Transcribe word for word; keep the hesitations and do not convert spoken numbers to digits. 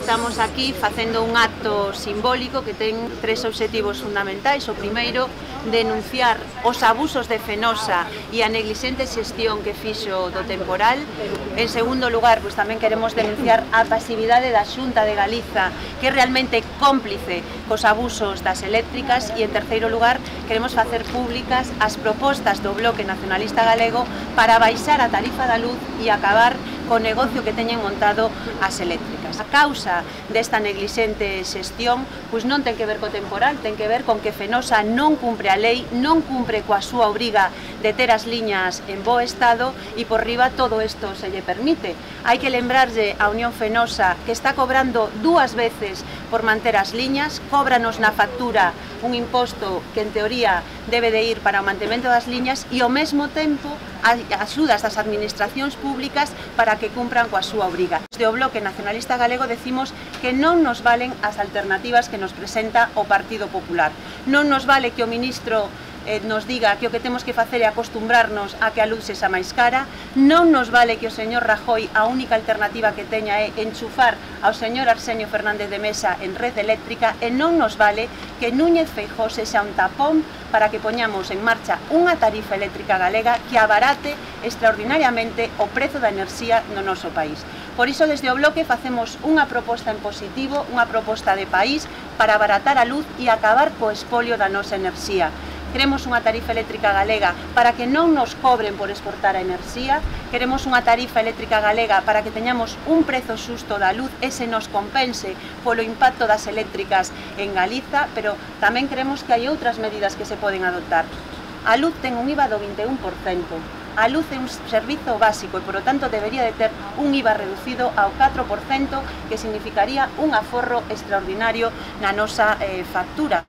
estamos aquí facendo un acto simbólico que ten tres obxectivos fundamentais. O primeiro, denunciar os abusos de Fenosa e a neglixente xestión que fixo do temporal. En segundo lugar, pois tamén queremos denunciar a pasividade da Xunta de Galiza, que é realmente cómplice cos abusos das eléctricas. E en terceiro lugar, queremos facer públicas as propostas do Bloque Nacionalista Galego para baixar a tarifa da luz e acabar co negocio que teñen montado as eléctricas. A causa desta neglixente xestión pois non ten que ver co temporal, ten que ver con que Fenosa non cumpre a lei, non cumpre coa súa obriga de ter as liñas en bo estado e por riba todo isto se lle permite. Hai que lembrarlle a Unión Fenosa que está cobrando dúas veces por manter as liñas, cóbranos na factura un imposto que en teoría debe de ir para o mantemento das liñas e ao mesmo tempo axudas das administracións públicas para que cumpran coa súa obriga. Desde o Bloque Nacionalista Galego decimos que non nos valen as alternativas que nos presenta o Partido Popular. Non nos vale que o ministro eh, nos diga que o que temos que facer é acostumbrarnos a que a luz sexa máis cara. Non nos vale que o señor Rajoy a única alternativa que teña é enchufar ao señor Arsenio Fernández de Mesa en red eléctrica, e non nos vale que Núñez Feijóo sexa un tapón para que poñamos en marcha unha tarifa eléctrica galega que abarate extraordinariamente o prezo da enerxía no noso país. Por iso, desde o Bloque facemos unha proposta en positivo, unha proposta de país para abaratar a luz e acabar co espolio da nosa enerxía. Queremos unha tarifa eléctrica galega para que non nos cobren por exportar a enerxía, queremos unha tarifa eléctrica galega para que teñamos un prezo xusto da luz e se nos compense polo impacto das eléctricas en Galiza, pero tamén queremos que hai outras medidas que se poden adoptar. A luz ten un I V A do vinte e un por cento. A luz é un servizo básico e, por lo tanto, debería de ter un I V A reducido ao catro por cento, que significaría un aforro extraordinario na nosa eh, factura.